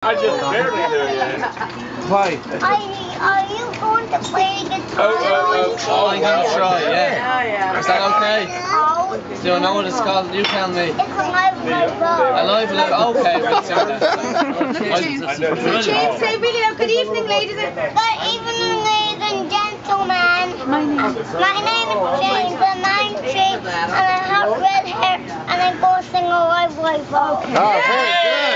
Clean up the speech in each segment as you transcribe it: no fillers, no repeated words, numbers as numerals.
I just barely know you. Why? Are you going to play guitar? I'm going to try, yeah. Oh, yeah. Is that okay? No. Do you know what it's called? You tell me. It's a live A live look? Okay, we'll do that. James, say really loud. Good evening, ladies and Good evening, ladies and gentlemen. My name is James, and I'm 3, and I have red hair, and I go sing a live voice. Okay. Oh, very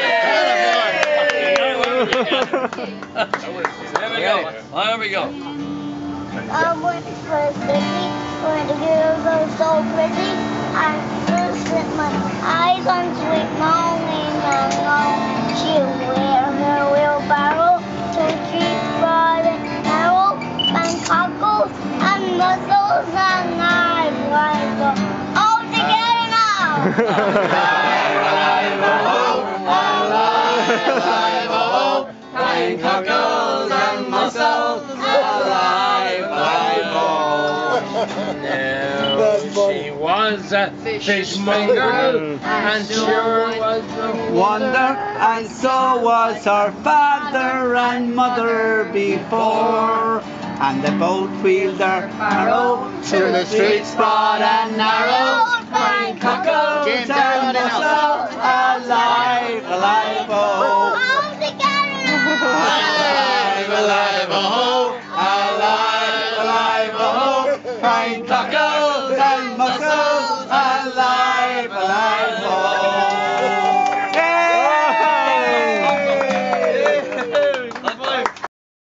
There we go. I went for a city where the girls are so pretty. I first set my eyes on sweet Molly Young. She'll wear her wheelbarrow, 2 trees broad and narrow, and cockles and mussels and knives. All together now! Fine cockles and mussels, alive, she was a fishmonger, and sure was a wonder, and so was her father and mother before. And they both wheeled their barrow through the streets broad and narrow. Fine cockles and mussels, alive, alive, oh. All together now! Alive, alive, oh, alive, alive, oh, fine cockles